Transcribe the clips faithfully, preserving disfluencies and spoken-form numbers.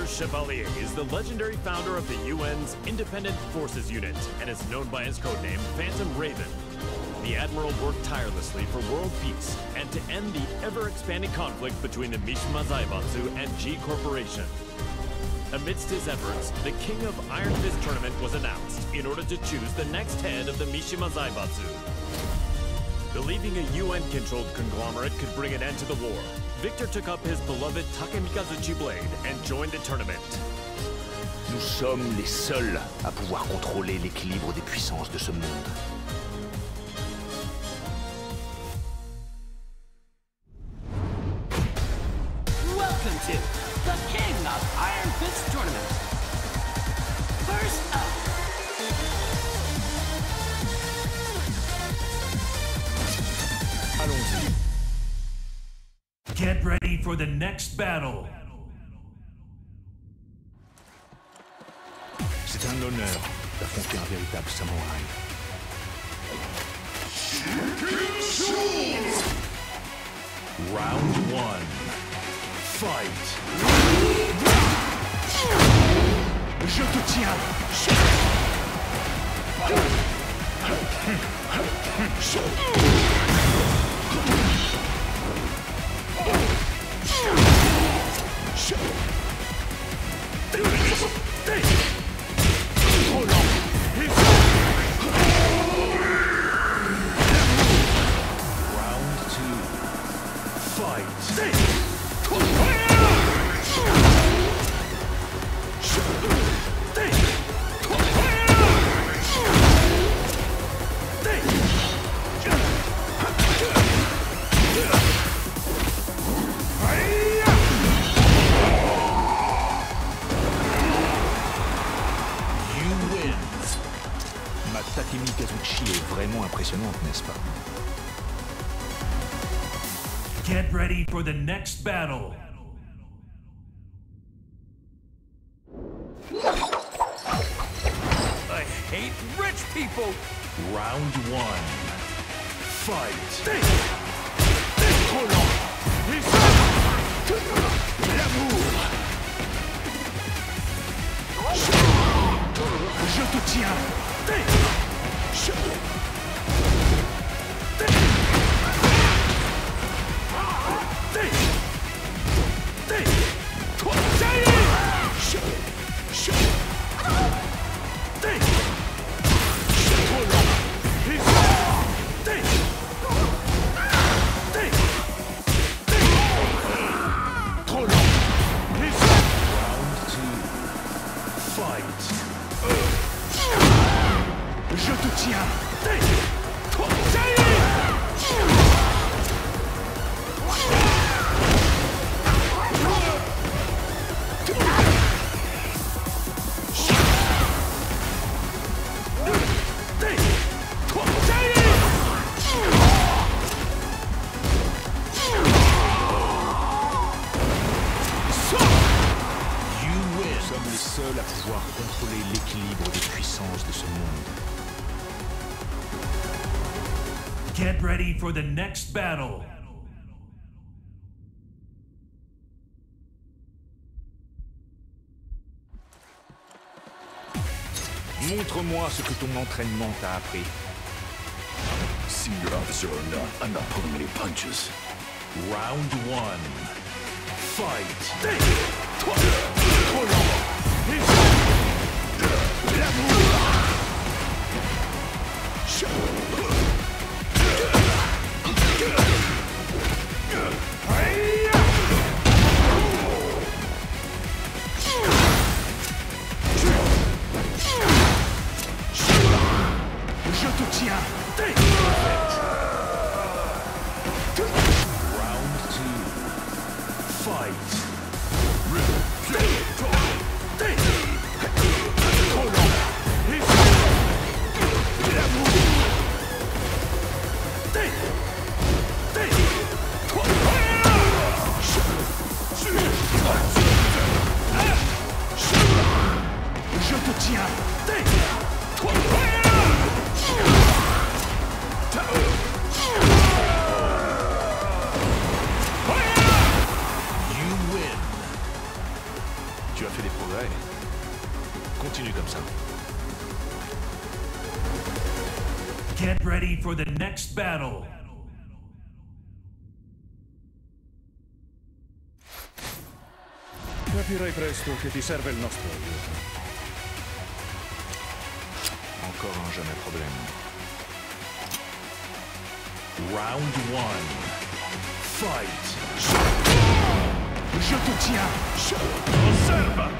Chevalier is the legendary founder of the U N's Independent Forces Unit and is known by his codename Phantom Raven. The Admiral worked tirelessly for world peace and to end the ever-expanding conflict between the Mishima Zaibatsu and G Corporation. Amidst his efforts, the King of Iron Fist Tournament was announced in order to choose the next head of the Mishima Zaibatsu. Believing a U N-controlled conglomerate could bring an end to the war, Victor took up his beloved Takemikazuchi blade and joined the tournament. Nous sommes les seuls à pouvoir contrôler l'équilibre des puissances de ce monde. Welcome to the King of Iron Fist Tournament. First up. Allons-y. Get ready for the next battle. C'est un honneur d'affronter un véritable samouraï. Round one. Fight. Je te tiens. Takemikazuchi est vraiment impressionnante, n'est-ce pas? Get ready for the next battle. I hate rich people! Round one. Fight. Je te tiens. Je te tiens. Nous sommes les seuls à pouvoir contrôler l'équilibre des puissances de ce monde. Get ready for the next battle. Montre-moi ce que ton entraînement t'a appris. Senior officer or not, I'm not pulling any punches. Round one. Fight. Je te tiens. Round two. Fight. Je te tiens. Tu as fait des progrès. Continue comme ça. Get ready for the next battle. Capirai presto che ti serve il nostro aiuto. Encore un jamais problème. Round one. Fight. Je te tiens. Observe.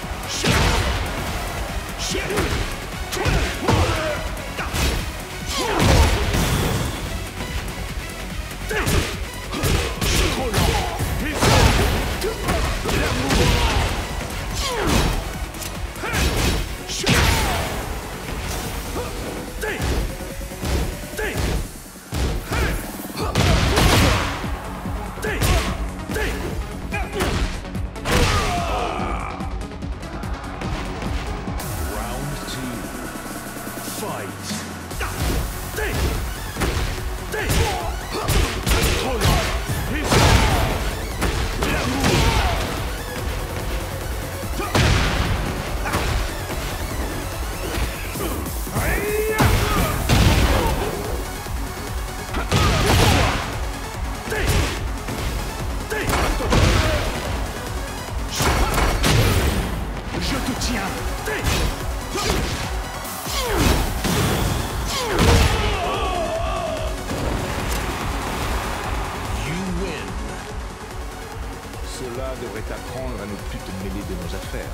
Cela devrait t'apprendre à ne plus te mêler de nos affaires.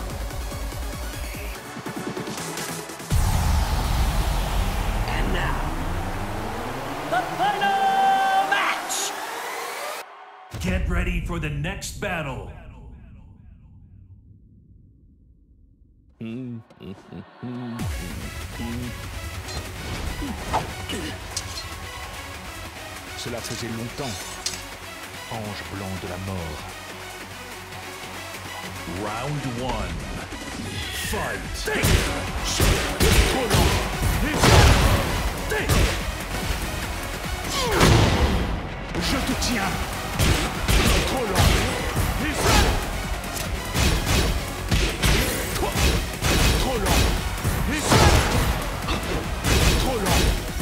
And now, the final match! Get ready for the next battle. Cela faisait longtemps. Ange blanc de la mort. Round one. Fight. Je te tiens. Trop lent. Trop lent. Trop lent.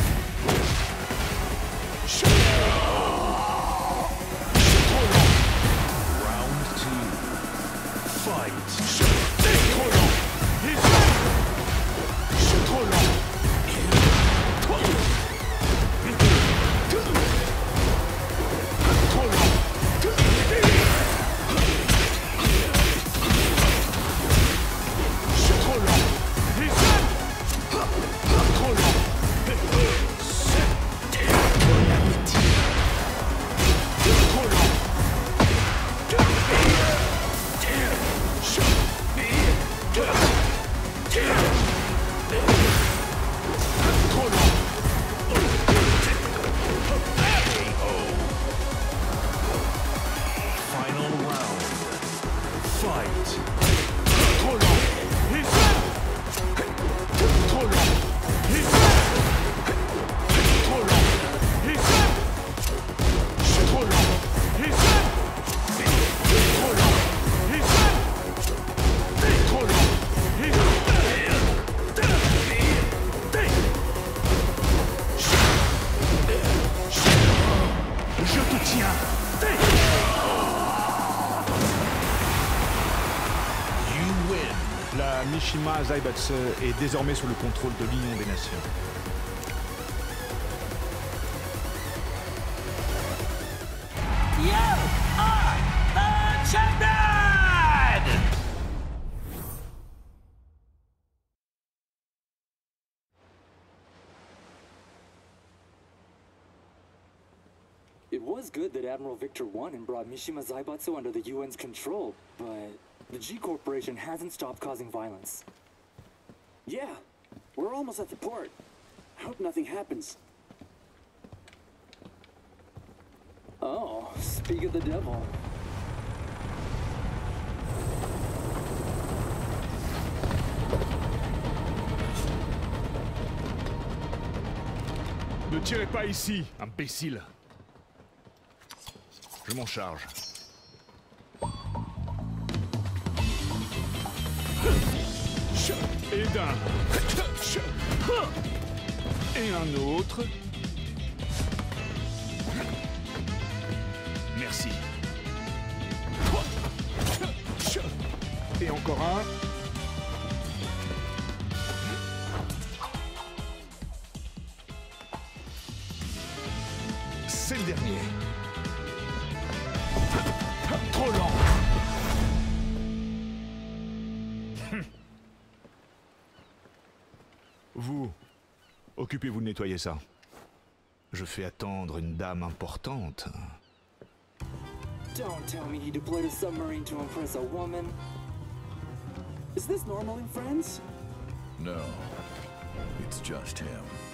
La Mishima Zaibatsu est désormais sous le contrôle de l'Union des Nations. You are the champion! It was good that Admiral Victor won and brought Mishima Zaibatsu under the U N's control, but the G Corporation hasn't stopped causing violence. Yeah, we're almost at the port. I hope nothing happens. Oh, speak of the devil. Ne tirez pas ici, imbécile. Je m'en charge. Et d'un. Et un autre. Merci. Et encore un. C'est le dernier. Trop lent. Vous, occupez-vous de nettoyer ça. Je fais attendre une dame importante. Don't tell me he deployed a submarine to impress a woman. Is this normal in Friends? No, it's just him.